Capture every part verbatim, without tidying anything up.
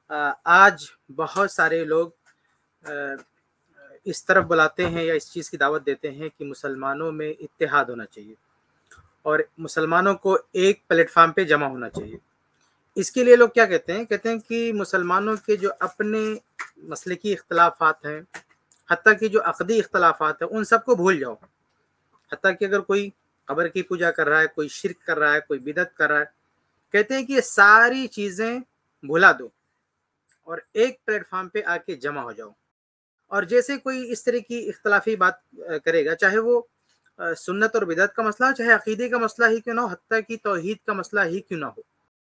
آ, آج بہت سارے لوگ آ, اس طرف بلاتے ہیں یا اس چیز کی دعوت دیتے ہیں کہ مسلمانوں میں اتحاد ہونا چاہیے اور مسلمانوں کو ایک پلیٹ فارم پہ جمع ہونا چاہیے۔ اس کے لیے لوگ کیا کہتے ہیں کہتے ہیں کہ مسلمانوں کے جو اپنے مسلکی اختلافات ہیں، حتیٰ کہ جو عقدی اختلافات ہیں، ان سب کو بھول جاؤ۔ حتیٰ کہ اگر کوئی قبر کی پوجا کر رہا ہے، کوئی شرک کر رہا ہے، کوئی بدعت کر رہا ہے، کہتے ہیں کہ یہ ساری چیزیں بھلا دو اور ایک پلیٹ فارم پہ آ کے جمع ہو جاؤ۔ اور جیسے کوئی اس طرح کی اختلافی بات کرے گا، چاہے وہ سنت اور بدعت کا مسئلہ ہو، چاہے عقیدے کا مسئلہ ہی کیوں نہ ہو، حتیٰ کہ توحید کا مسئلہ ہی کیوں نہ ہو،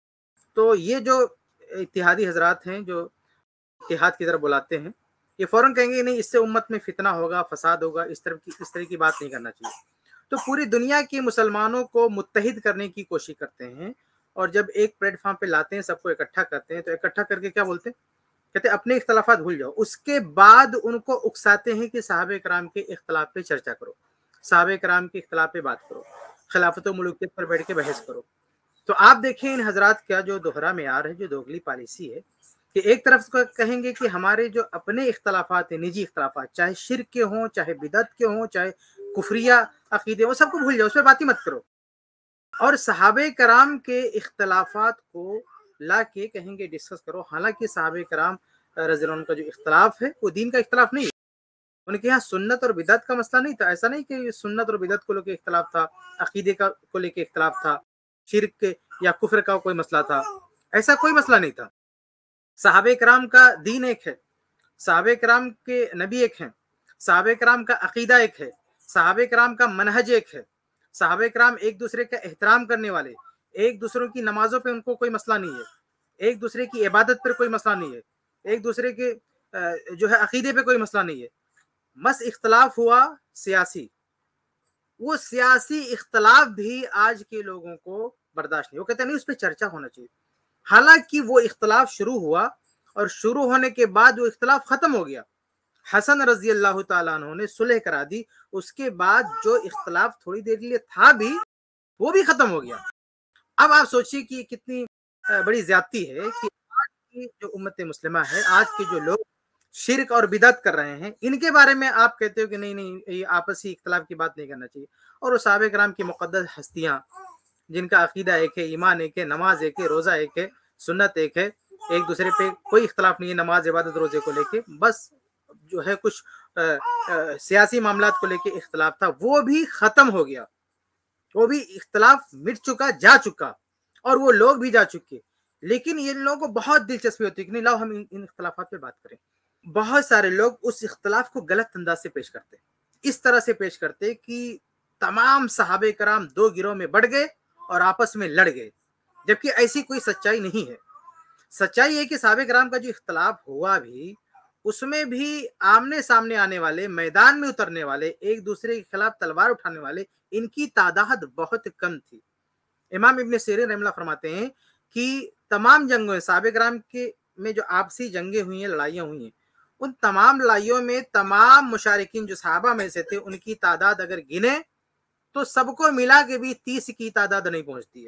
تو یہ جو اتحادی حضرات ہیں جو اتحاد کی طرف بلاتے ہیں، یہ فوراً کہیں گے نہیں اس سے امت میں فتنہ ہوگا، فساد ہوگا، اس طرح کی اس طرح کی بات نہیں کرنا چاہیے۔ تو پوری دنیا کے مسلمانوں کو متحد کرنے کی کوشش کرتے ہیں، اور جب ایک پلیٹ فارم پہ لاتے ہیں، سب کو اکٹھا کرتے ہیں، تو اکٹھا کر کے کیا بولتے ہیں؟ کہتے ہیں اپنے اختلافات بھول جاؤ۔ اس کے بعد ان کو اکساتے ہیں کہ صحابہ کرام کے اختلاف پہ چرچا کرو، صحابہ کرام کے اختلاف پہ بات کرو، خلافت و ملوکیت پر بیٹھ کے بحث کرو۔ تو آپ دیکھیں ان حضرات کا جو دوہرا معیار ہے، جو دوگلی پالیسی ہے، کہ ایک طرف کہیں گے کہ ہمارے جو اپنے اختلافات ہیں، نجی اختلافات، چاہے شرک کے ہوں، چاہے بدعت کے ہوں، چاہے کفریہ عقیدے، وہ سب کو بھول جاؤ، اس پہ بات ہی مت کرو۔ اور صحابہ کرام کے اختلافات کو لا کے کہیں گے ڈسکس کرو، حالانکہ صحابہ کرام رضی اللہ عنہ کا جو اختلاف ہے وہ دین کا اختلاف نہیں ہے۔ ان کے یہاں سنت اور بدعت کا مسئلہ نہیں تھا، ایسا نہیں کہ سنت اور بدعت کو لے کے اختلاف تھا، عقیدے کا کو لے کے اختلاف تھا، شرک کے یا کفر کا کوئی مسئلہ تھا، ایسا کوئی مسئلہ نہیں تھا۔ صحابہ کرام کا دین ایک ہے، صحابہ کرام کے نبی ایک ہیں، صحابہ کرام کا عقیدہ ایک ہے، صحابہ کرام کا منہج ایک ہے، صحابہ کرام ایک دوسرے کا احترام کرنے والے، ایک دوسروں کی نمازوں پہ ان کو کوئی مسئلہ نہیں ہے، ایک دوسرے کی عبادت پر کوئی مسئلہ نہیں ہے، ایک دوسرے کے جو ہے عقیدے پہ کوئی مسئلہ نہیں ہے۔ بس اختلاف ہوا سیاسی، وہ سیاسی اختلاف بھی آج کے لوگوں کو برداشت نہیں، وہ کہتے ہیں نہیں اس پہ چرچا ہونا چاہیے۔ حالانکہ وہ اختلاف شروع ہوا اور شروع ہونے کے بعد وہ اختلاف ختم ہو گیا۔ حسن رضی اللہ تعالیٰ عنہ نے صلح کرا دی، اس کے بعد جو اختلاف تھوڑی دیر کے لیے تھا بھی وہ بھی ختم ہو گیا۔ اب آپ سوچئے کہ کتنی بڑی زیادتی ہے کہ آج کی جو امت مسلمہ ہے، آج کے جو لوگ شرک اور بدعت کر رہے ہیں، ان کے بارے میں آپ کہتے ہو کہ نہیں نہیں یہ آپسی اختلاف کی بات نہیں کرنا چاہیے، اور وہ صحابہ کرام کی مقدس ہستیاں جن کا عقیدہ ایک ہے، ایمان ایک ہے، نماز ایک ہے، روزہ ایک ہے، سنت ایک ہے، ایک دوسرے پہ کوئی اختلاف نہیں ہے نماز عبادت روزے کو لے کے، بس جو ہے کچھ آ, آ, سیاسی معاملات کو لے کے اختلاف تھا، وہ بھی ختم ہو گیا، وہ بھی اختلاف مٹ چکا، جا چکا، اور وہ لوگ بھی جا چکے۔ لیکن یہ لوگوں کو بہت دلچسپی ہوتی ہے کہ نہیں لاؤ ہم ان اختلافات پہ بات کریں۔ بہت سارے لوگ اس اختلاف کو غلط انداز سے پیش کرتے، اس طرح سے پیش کرتے کہ تمام صحابہ کرام دو گروہ میں بڑھ گئے اور آپس میں لڑ گئے، جبکہ ایسی کوئی سچائی نہیں ہے۔ سچائی ہے کہ صحابہ کرام کا جو اختلاف ہوا بھی، اس میں بھی آمنے سامنے آنے والے، میدان میں اترنے والے، ایک دوسرے کے خلاف تلوار اٹھانے والے، ان کی تعداد بہت کم تھی۔ امام ابن سیرین رحمہ اللہ فرماتے ہیں کہ تمام جنگوں صحابہ کرام کے میں جو آپسی جنگیں ہوئی ہیں، لڑائیاں ہوئی ہیں، ان تمام لڑائیوں میں تمام مشارکین جو صحابہ میں سے تھے، ان کی تعداد اگر گنے تو سب کو ملا کے بھی تیس کی تعداد نہیں پہنچتی ہے،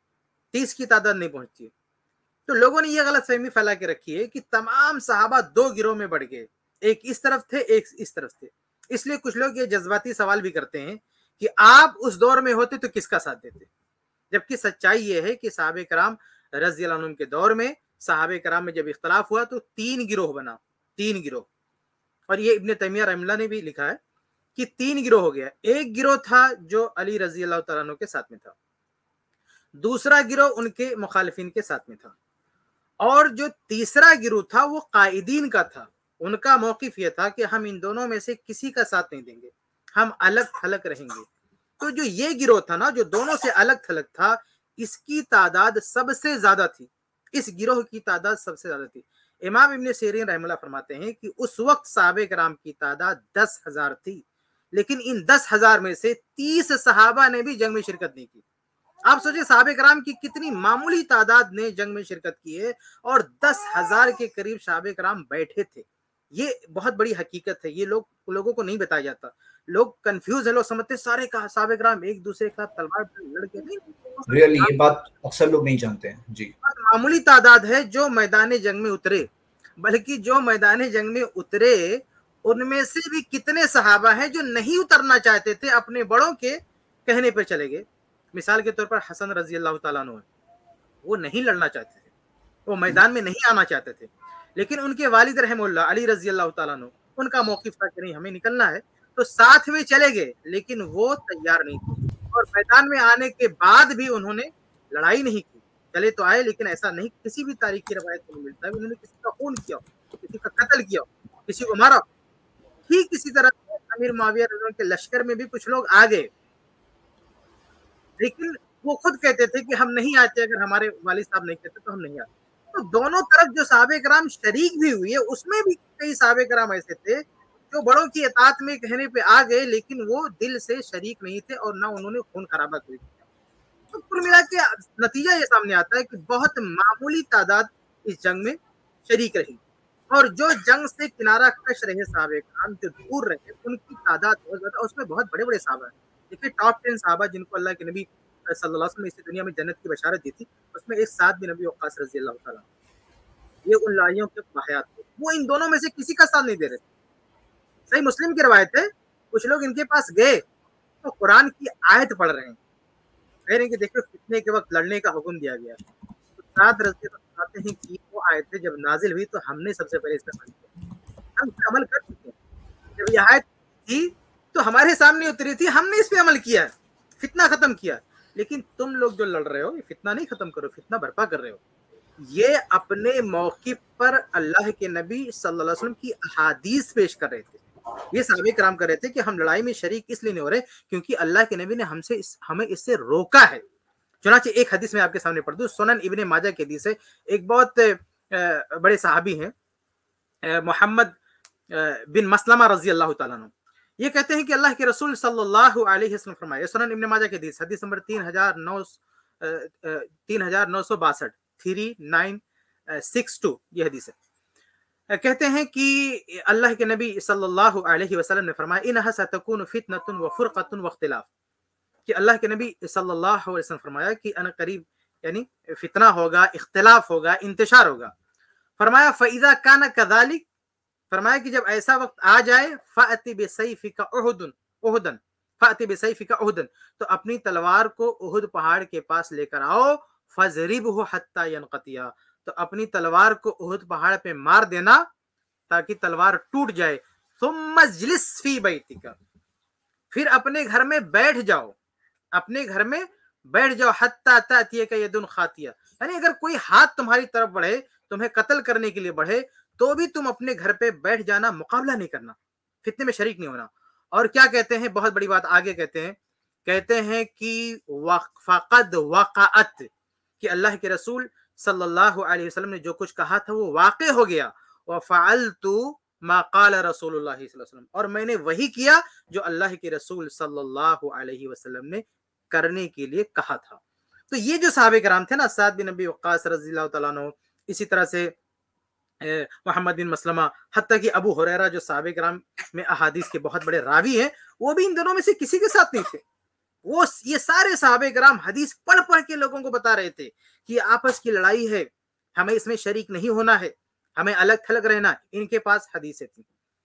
تیس کی تعداد نہیں پہنچتی ہے۔ تو لوگوں نے یہ غلط فہمی پھیلا کے رکھی ہے کہ تمام صحابہ دو گروہ میں بڑھ گئے، ایک اس طرف تھے، ایک اس طرف تھے۔ اس لیے کچھ لوگ یہ جذباتی سوال بھی کرتے ہیں کہ آپ اس دور میں ہوتے تو کس کا ساتھ دیتے، جبکہ سچائی یہ ہے کہ صحابہ کرام رضی اللہ عنہم کے دور میں، صحابہ کرام میں جب اختلاف ہوا تو تین گروہ بنا، تین گروہ، اور یہ ابن تیمیہ رحمہ اللہ نے بھی لکھا ہے کہ تین گروہ ہو گیا۔ ایک گروہ تھا جو علی رضی اللہ تعالیٰ عنہ کے ساتھ میں تھا، دوسرا گروہ ان کے مخالفین کے ساتھ میں تھا، اور جو تیسرا گروہ تھا وہ قائدین کا تھا۔ ان کا موقف یہ تھا کہ ہم ان دونوں میں سے کسی کا ساتھ نہیں دیں گے، ہم الگ تھلگ رہیں گے۔ تو جو یہ گروہ تھا نا، جو دونوں سے الگ تھلگ تھا، اس کی تعداد سب سے زیادہ تھی، اس گروہ کی تعداد سب سے زیادہ تھی۔ امام ابن سیرین رحمہ اللہ فرماتے ہیں کہ اس وقت صحابہ کرام کی تعداد دس ہزار تھی، لیکن ان دس ہزار میں سے تیس صحابہ نے بھی جنگ میں شرکت نہیں کی۔ آپ سوچیں صحابہ کرام کی کتنی معمولی تعداد نے جنگ میں شرکت کی ہے، اور دس ہزار کے قریب صحابہ کرام بیٹھے تھے۔ یہ بہت بڑی حقیقت ہے، یہ لوگ لوگوں کو نہیں بتایا جاتا. لوگ کنفیوز ہے، لوگ سمجھتے ہیں سارے کا صحابہ کرام ایک دوسرے کے خلاف تلوار پہ لڑ کے نہیں. ریئلی یہ بات اکثر لوگ نہیں جانتے ہیں. جی معمولی تعداد ہے جو میدان جنگ میں اترے، بلکہ جو میدان جنگ میں اترے ان میں سے بھی کتنے صحابہ ہیں جو نہیں اترنا چاہتے تھے، اپنے بڑوں کے کہنے پہ چلے گئے. مثال کے طور پر حسن رضی اللہ تعالیٰ عنہ، وہ نہیں لڑنا چاہتے تھے، وہ میدان میں نہیں آنا چاہتے تھے، لیکن ان کے والد رحمہ اللہ علی رضی اللہ تعالیٰ عنہ، ان کا موقف تھا کہ نہیں ہمیں نکلنا ہے، تو ساتھ میں چلے گئے، لیکن وہ تیار نہیں تھے. اور میدان میں آنے کے بعد بھی انہوں نے لڑائی نہیں کی. چلے تو آئے، لیکن ایسا نہیں کسی بھی تاریخی روایت میں ملتا ہے انہوں نے کسی کا خون کیا، کسی کا قتل کیا، کسی کو مارا. ٹھیک اسی طرح امیر معاویہ رضی اللہ عنہ کے لشکر میں بھی کچھ لوگ آ گئے، لیکن وہ خود کہتے تھے کہ ہم نہیں آتے، اگر ہمارے والد صاحب نہیں کہتے تو ہم نہیں آتے. تو دونوں طرف جو صحابہ کرام شریک بھی ہوئی ہے، اس میں بھی کئی صحابہ کرام ایسے تھے جو بڑوں کی اطاعت میں کہنے پہ آ گئے، لیکن وہ دل سے شریک نہیں تھے اور نہ انہوں نے خون خرابہ کوئی کیا. تو کل ملا کے نتیجہ یہ سامنے آتا ہے کہ بہت معمولی تعداد اس جنگ میں شریک رہی، اور جو جنگ سے کنارہ کش رہے صحابہ کرام، جو دور رہے، ان کی تعداد بہت زیادہ، اس میں بہت بڑے بڑے صحابہ ہیں. دیکھیے ٹاپ ٹین صحابہ جن کو اللہ کے نبی صلی اللہ علیہ وسلم نے اس دنیا میں جنت کی بشارت دی تھی، اس میں ایک سعد بن ابی وقاص رضی اللہ تعالیٰ، یہ ان لائیوں کے واقعات تھے. وہ ان دونوں میں سے کسی کا ساتھ نہیں دے رہے تھے. صحیح مسلم کی روایت ہے، کچھ لوگ ان کے پاس گئے تو قرآن کی آیت پڑھ رہے ہیں، کہہ رہے ہیں کہ دیکھو فتنے کے وقت لڑنے کا حکم دیا گیا. تو سعد رضی اللہ کہتے ہیں کہ وہ آیتیں جب نازل ہوئی تو ہم نے سب سے پہلے اس پر عمل کیا، ہم اس پہ عمل کر چکے ہیں. جب یہ آیت تھی تو ہمارے سامنے اتری تھی، ہم نے اس پہ عمل کیا، فتنہ ختم کیا. لیکن تم لوگ جو لڑ رہے ہو، یہ فتنہ نہیں ختم کرو، فتنہ برپا کر رہے ہو. یہ اپنے موقف پر اللہ کے نبی صلی اللہ علیہ وسلم کی احادیث پیش کر رہے تھے. یہ صحابہ کرام کر رہے تھے کہ ہم لڑائی میں شریک اس لیے نہیں ہو رہے کیونکہ اللہ کے نبی نے ہم سے اس ہمیں اس سے روکا ہے. چنانچہ ایک حدیث میں آپ کے سامنے پڑھ دوں، سنن ابن ماجہ کی حدیث ہے. ایک بہت بڑے صحابی ہیں محمد بن مسلمہ رضی اللہ تعالیٰ عنہ، یہ کہتے ہیں کہ اللہ کے رسول صلی اللہ علیہ وسلم فرمائے، سنن ابن ماجہ کی حدیث، حدیث نمبر تین ہزار نو تین ہزار نو سو باسٹھ تھری نائن سکس ٹو یہ حدیث ہے. کہتے ہیں کہ اللہ کے نبی صلی اللہ علیہ وسلم نے فرمایا انہا ستکون فتنۃ وفرقۃ واختلاف، کہ اللہ کے نبی صلی اللہ علیہ وسلم فرمایا کہ ان قریب یعنی فتنہ ہوگا، اختلاف ہوگا، انتشار ہوگا. فرمایا فاذا کان کذالک، فرمایا کہ جب ایسا وقت آ جائے فأتی بسیفک احد احدا فأتی بسیفک احدا، تو اپنی تلوار کو احد پہاڑ کے پاس لے کر آؤ، فضربہ حتی ینقطع، تو اپنی تلوار کو احد پہاڑ پہ مار دینا تاکہ تلوار ٹوٹ جائے. ثم اجلس فی بیتک، پھر اپنے گھر میں بیٹھ جاؤ، اپنے گھر میں بیٹھ جاؤ، حتی تأتیک ید خاطیہ، یعنی اگر کوئی ہاتھ تمہاری طرف بڑھے، تمہیں قتل کرنے کے لیے بڑھے، تو بھی تم اپنے گھر پہ بیٹھ جانا، مقابلہ نہیں کرنا، فتنے میں شریک نہیں ہونا. اور کیا کہتے ہیں، بہت بڑی بات آگے کہتے ہیں، کہتے ہیں کہ فقد وقعت، کہ اللہ کے رسول صلی اللہ علیہ وسلم نے جو کچھ کہا تھا وہ واقع ہو گیا. وفعلت ما قال رسول اللہ صلی اللہ علیہ وسلم، اور میں نے وہی کیا جو اللہ کے رسول صلی اللہ علیہ وسلم نے کرنے کے لیے کہا تھا. تو یہ جو صحابہ کرام تھے نا، سعد بن ابی وقاص رضی اللہ تعالیٰ عنہ، اسی طرح سے محمد بن مسلمہ، حتیٰ کہ ابو ہریرہ جو صحابہ کرام میں احادیث کے بہت بڑے راوی ہیں، وہ بھی ان دونوں میں سے کسی کے ساتھ نہیں تھے. وہ یہ سارے صحابہ کرام حدیث پڑھ پڑھ کے لوگوں کو بتا رہے تھے کہ یہ آپس کی لڑائی ہے، ہمیں اس میں شریک نہیں ہونا ہے، ہمیں الگ تھلگ رہنا. ان کے پاس حدیثیں تھیں.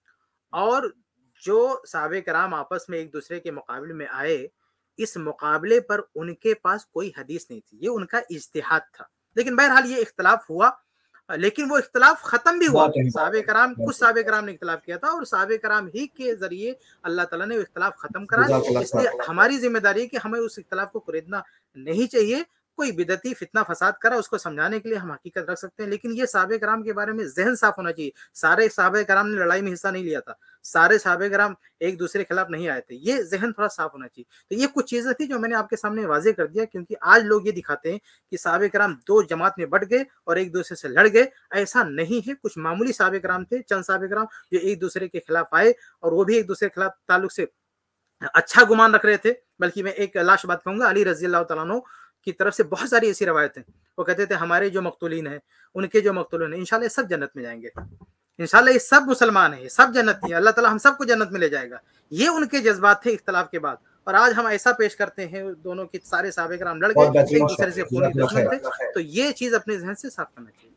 اور جو صحابہ کرام آپس میں ایک دوسرے کے مقابلے میں آئے، اس مقابلے پر ان کے پاس کوئی حدیث نہیں تھی، یہ ان کا اجتہاد تھا. لیکن بہرحال یہ اختلاف ہوا، لیکن وہ اختلاف ختم بھی ہوا. صحابہ کرام کچھ صحابہ کرام نے اختلاف کیا تھا، اور صحابہ کرام ہی کے ذریعے اللہ تعالیٰ نے وہ اختلاف ختم کرا. اس لیے ہماری ذمہ داری ہے کہ ہمیں اس اختلاف کو خریدنا نہیں چاہیے. کوئی بدعتی فتنہ فساد کرا، اس کو سمجھانے کے لیے ہم حقیقت رکھ سکتے ہیں، لیکن یہ صحابہ کرام کے بارے میں ذہن صاف ہونا چاہیے. سارے صحابہ کرام نے لڑائی میں حصہ نہیں لیا تھا، سارے صحابہ کرام ایک دوسرے کے خلاف نہیں آئے تھے، یہ ذہن تھوڑا صاف ہونا چاہیے. تو یہ کچھ چیزیں تھی جو میں نے آپ کے سامنے واضح کر دیا، کیونکہ آج لوگ یہ دکھاتے ہیں کہ صحابہ کرام دو جماعت میں بٹ گئے اور ایک دوسرے سے لڑ گئے. ایسا نہیں ہے. کچھ معمولی صحابہ کرام تھے، چند صحابہ کرام جو ایک دوسرے کے خلاف آئے، اور وہ بھی ایک دوسرے کے خلاف تعلق سے اچھا گمان رکھ رہے تھے. بلکہ میں ایک لاش بات کہوں گا، علی رضی اللہ تعالیٰ عنہ کی طرف سے بہت ساری ایسی روایتیں، وہ کہتے تھے ہمارے جو مقتولین ہیں، ان کے جو مقتولین ہیں، انشاءاللہ سب جنت میں جائیں گے. انشاءاللہ یہ سب مسلمان ہیں، یہ سب جنتی ہیں، اللہ تعالیٰ ہم سب کو جنت میں لے جائے گا. یہ ان کے جذبات تھے اختلاف کے بعد. اور آج ہم ایسا پیش کرتے ہیں دونوں کی سارے صحابہ کرام لڑ گئے، ایک دوسرے سے خونی دشمن تھے. تو یہ چیز اپنے ذہن سے صاف کرنا چاہیے.